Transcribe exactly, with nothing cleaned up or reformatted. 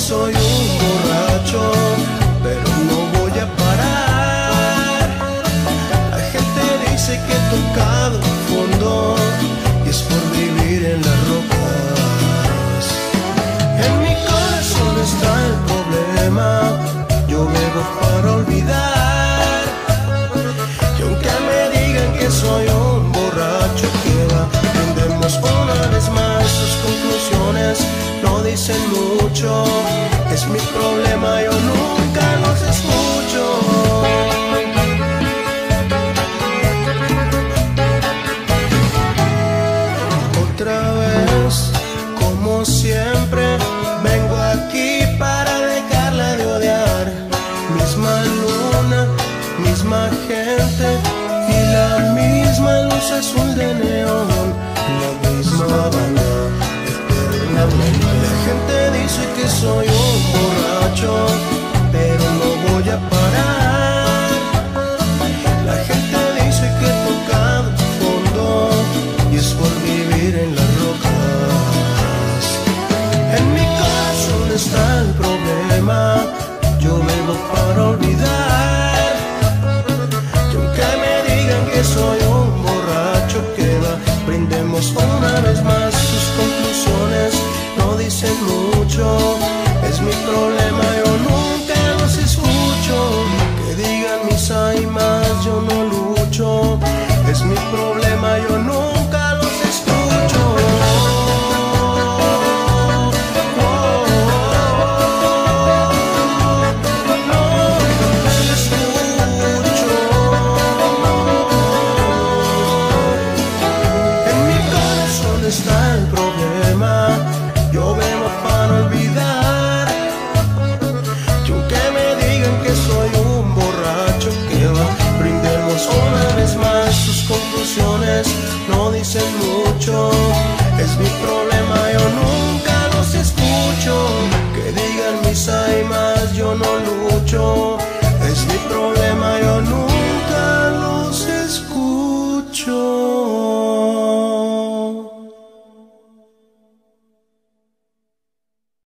soy un borracho, pero no voy a parar. La gente dice que he tocado fondo y es por vivir en las rocas. En mi corazón está el problema, yo bebo para olvidar. Y aunque me digan que soy un borracho que va, brindemos una vez más. Sus conclusiones no dicen mucho, es mi problema, yo nunca los escucho. Otra vez, como siempre, vengo aquí para dejarla de odiar. Misma luna, misma gente y la misma luz azul de neón, la misma banda eternamente. La gente dice que soy un borracho, pero no voy a parar. La gente dice que he tocado fondo y es por vivir en las rocas. En mi corazón está el problema, yo bebo para olvidar. Y aunque me digan que soy un borracho que va, brindemos una vez más. Sus conclusiones no dicen mucho, es mi problema, yo nunca los escucho. Que digan mis aimas, yo no lucho, es mi problema, yo nunca los escucho. Está el problema, yo bebo para olvidar. Y aunque me digan que soy un borracho que va, brindemos una vez más. Sus conclusiones no dicen mucho, es mi problema, yo nunca los escucho. Que digan mis aimas, yo no lucho, es mi problema, yo nunca los escucho.